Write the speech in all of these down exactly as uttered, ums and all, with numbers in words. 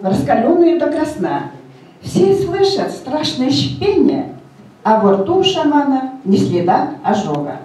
раскаленную до красна. Все слышат страшное шипение, а во рту у шамана ни следа ожога.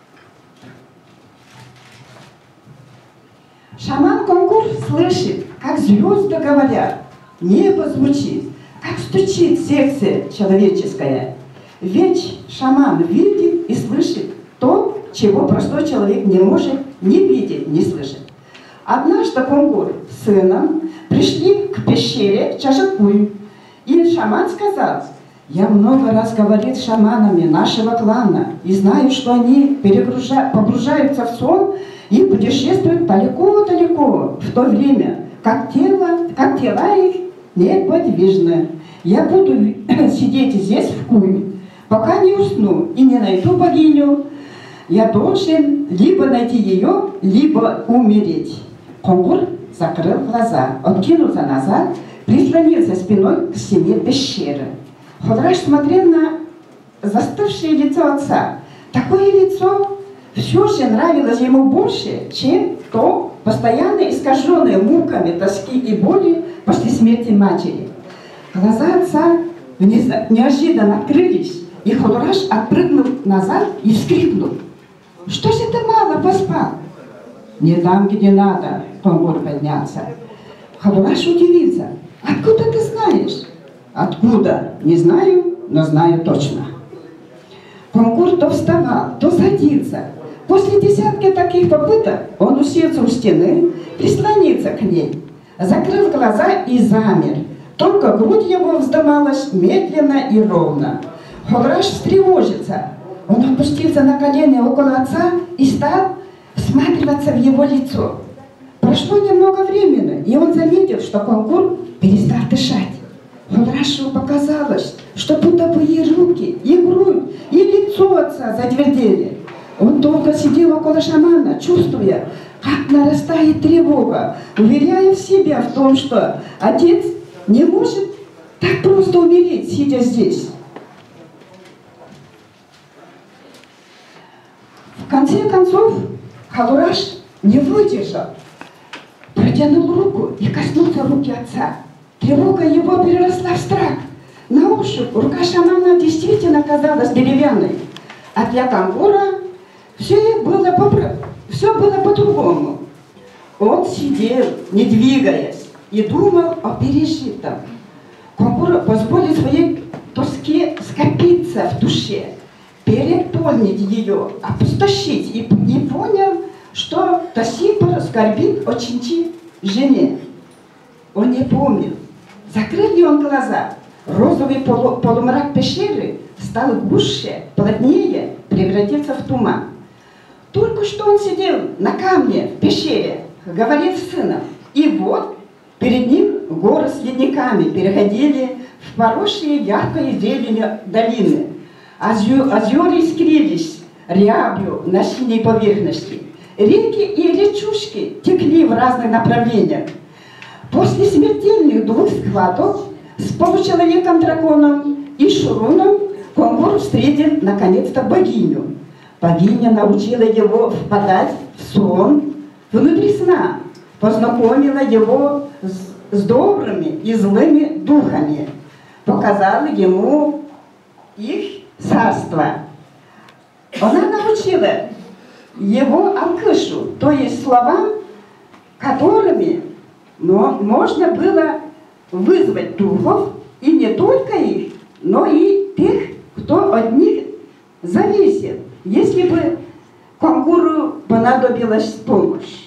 Шаман Конгур слышит, как звезды говорят, небо звучит, как стучит сердце человеческое. Ведь шаман видит и слышит то, чего простой человек не может ни видеть, ни слышать. Однажды Конгур с сыном пришли к пещере Чажакуй, и шаман сказал: «Я много раз говорил с шаманами нашего клана и знаю, что они погружаются в сон и путешествуют далеко-далеко, в то время, как тело, как тела их неподвижны. Я буду сидеть здесь в куме, пока не усну и не найду богиню. Я должен либо найти ее, либо умереть». Конгур закрыл глаза, откинулся назад, прислонился спиной к стене пещеры. Ходраш смотрел на застывшее лицо отца. Такое лицо все же нравилось ему больше, чем то постоянно искаженное муками тоски и боли после смерти матери. Глаза отца неожиданно открылись, и Ходраш отпрыгнул назад и вскрикнул: «Что же ты мало поспал?» «Не там, где надо», — Конгур поднялся. Ходраш удивился: «Откуда ты знаешь?» «Откуда? Не знаю, но знаю точно». Конгур то вставал, то садился. После десятки таких попыток он уселся у стены, прислонился к ней, закрыл глаза и замер. Только грудь его вздымалась медленно и ровно. Ходраш встревожился. Он опустился на колени около отца и стал всматриваться в его лицо. Прошло немного времени, и он заметил, что Конгур перестал дышать. Hodрашу показалось, что будто бы и руки, и грудь, и лицо отца затвердели. Он долго сидел около шамана, чувствуя, как нарастает тревога, уверяя в себя в том, что отец не может так просто умереть, сидя здесь. В конце концов, Ходраш не выдержал, протянул руку и коснулся руки отца. Тревога его переросла в страх. На ощупь рука шамана действительно казалась деревянной, а для Конгура все было по-другому. Он сидел, не двигаясь, и думал о пережитом. Конгур позволил своей тоске скопиться в душе, переполнить ее, опустошить, и, и понял, что до сих пор скорбит о Чинчи жене. Он не помнил, закрыл ли он глаза. Розовый полу, полумрак пещеры стал гуще, плотнее, превратился в туман. Только что он сидел на камне в пещере, говорил с сыном, и вот перед ним горы с ледниками переходили в поросшие яркой зеленью долины. Озера искрились рябью на синей поверхности. Реки и речушки текли в разных направлениях. После смертельных двух схваток с получеловеком-драконом и Шуруном Конгур встретил наконец-то богиню. Богиня научила его впадать в сон внутри сна, познакомила его с, с добрыми и злыми духами, показала ему их царство. Она научила его алкышу, то есть словам, которыми но можно было вызвать духов, и не только их, но и тех, кто от них зависит, если бы Конгуру понадобилась помощь.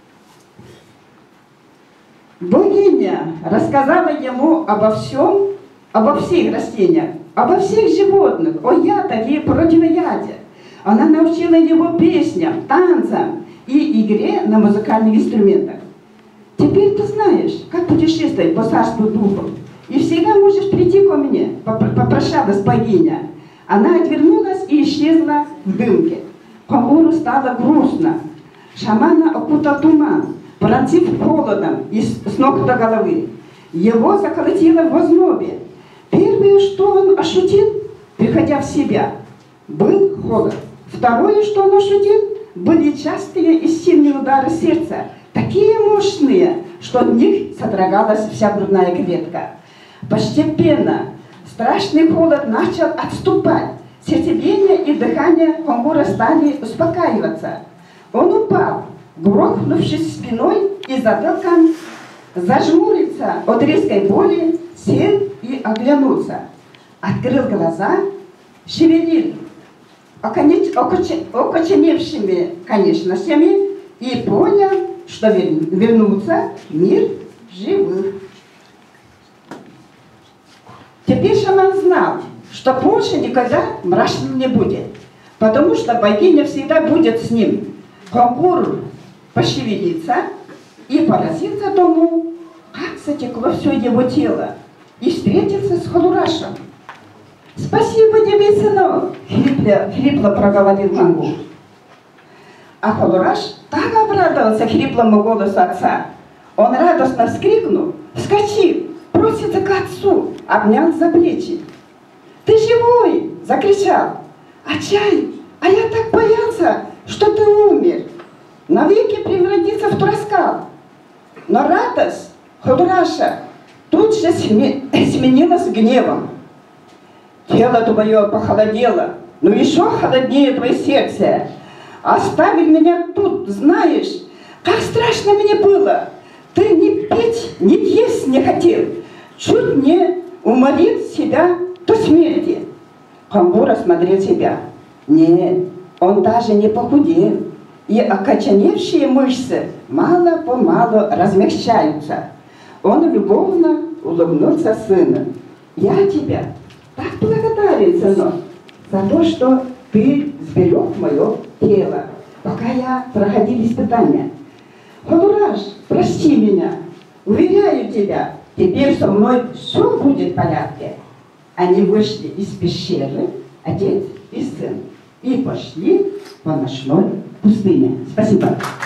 Богиня рассказала ему обо всем, обо всех растениях, обо всех животных, о ядах и противоядиях. Она научила его песням, танцам и игре на музыкальных инструментах. Теперь ты знаешь, как путешествовать по царству духов, и всегда можешь прийти ко мне, попрощалась богиня. Она отвернулась и исчезла в дымке. Конгуру стало грустно. Шамана окутал туман, пронзив холодом с ног до головы. Его заколотило в ознобе. Первое, что он ощутил, приходя в себя, был холод. Второе, что он ощутил, были частые и сильные удары сердца, такие мощные, что от них содрогалась вся грудная клетка. Постепенно страшный холод начал отступать. Сердцебиение и дыхание Хонгура стали успокаиваться. Он упал, грохнувшись спиной и затылком, зажмурился от резкой боли, сел и оглянулся. Открыл глаза, шевелил окоченевшими конечностями и понял, что вернулся в мир живых. Теперь шаман знал, что больше никогда мрачным не будет, потому что богиня всегда будет с ним. Хонгур пошевелится и поразится тому, как затекло все его тело, и встретился с Халурашем. «Спасибо тебе, сынок!» — хрипло, хрипло проговорил Хонгур. А Халураш так обрадовался хриплому голосу отца. Он радостно вскрикнул, вскочил, бросился к отцу, обнял за плечи. «Ты живой!» — закричал. «Ачай, а я так боялся, что ты умер, навеки превратиться в троскал». Но радость Халураша тут же сменилась гневом. «Тело твое похолодело, но еще холоднее твое сердце. Оставил меня тут, знаешь, как страшно мне было. Ты ни пить, ни есть не хотел, чуть не уморил себя до смерти». Хонгур осмотрел себя. Нет, он даже не похудел, и окоченевшие мышцы мало-помалу размягчаются. Он любовно улыбнулся сыну. «Я тебя так благодарен, сынок, за то, что ты сберег мое тело, пока я проходил испытания. Халураш, прости меня, уверяю тебя, теперь со мной все будет в порядке». Они вышли из пещеры, отец и сын, и пошли по ночной пустыне. Спасибо.